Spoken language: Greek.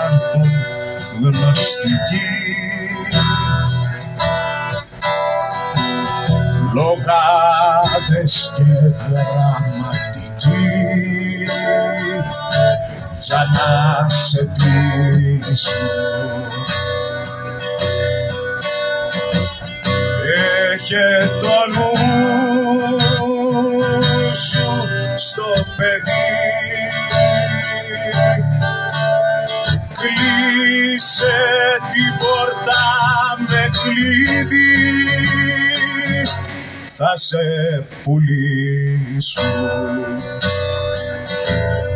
έρθουν γνωστικοί. Λογάδες και γραμματικοί για να σε πείσουν. Έχε το νου σου στο παιδί, κλείσε την πόρτα με κλειδί, θα σε πουλήσουν.